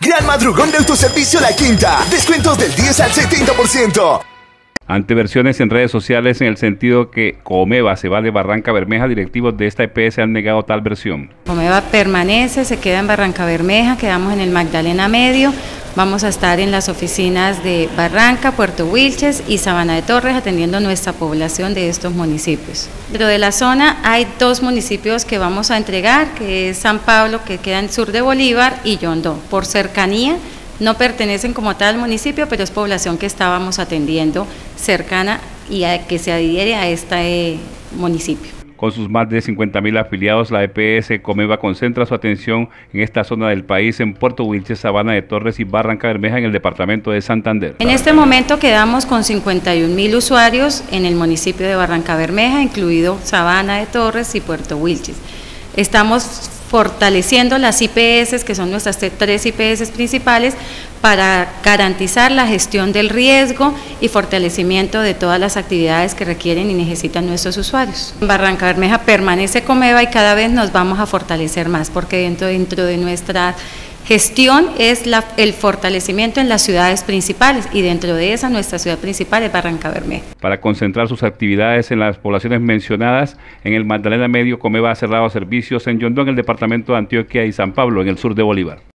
Gran madrugón de Autoservicio La Quinta. Descuentos del 10 al 70%. Ante versiones en redes sociales en el sentido que Comeva se va de Barranca Bermeja, directivos de esta EPS han negado tal versión. Comeva permanece, se queda en Barranca Bermeja, quedamos en el Magdalena Medio, vamos a estar en las oficinas de Barranca, Puerto Wilches y Sabana de Torres atendiendo nuestra población de estos municipios. Dentro de la zona hay 2 municipios que vamos a entregar, que es San Pablo, que queda en sur de Bolívar, y Yondó. Por cercanía, no pertenecen como tal al municipio, pero es población que estábamos atendiendo cercana y que se adhiere a este municipio. Con sus más de 50.000 afiliados, la EPS Comeva concentra su atención en esta zona del país, en Puerto Wilches, Sabana de Torres y Barranca Bermeja, en el departamento de Santander. En este momento quedamos con 51.000 usuarios en el municipio de Barranca Bermeja, incluido Sabana de Torres y Puerto Wilches. Estamos fortaleciendo las IPS, que son nuestras 3 IPS principales, para garantizar la gestión del riesgo y fortalecimiento de todas las actividades que requieren y necesitan nuestros usuarios. En Barranca Bermeja permanece Comeva y cada vez nos vamos a fortalecer más, porque dentro de nuestra gestión es el fortalecimiento en las ciudades principales, y dentro de esa nuestra ciudad principal es Barranca Bermeja. Para concentrar sus actividades en las poblaciones mencionadas, en el Magdalena Medio, Comeva ha cerrado servicios en Yondó, en el departamento de Antioquia, y San Pablo, en el sur de Bolívar.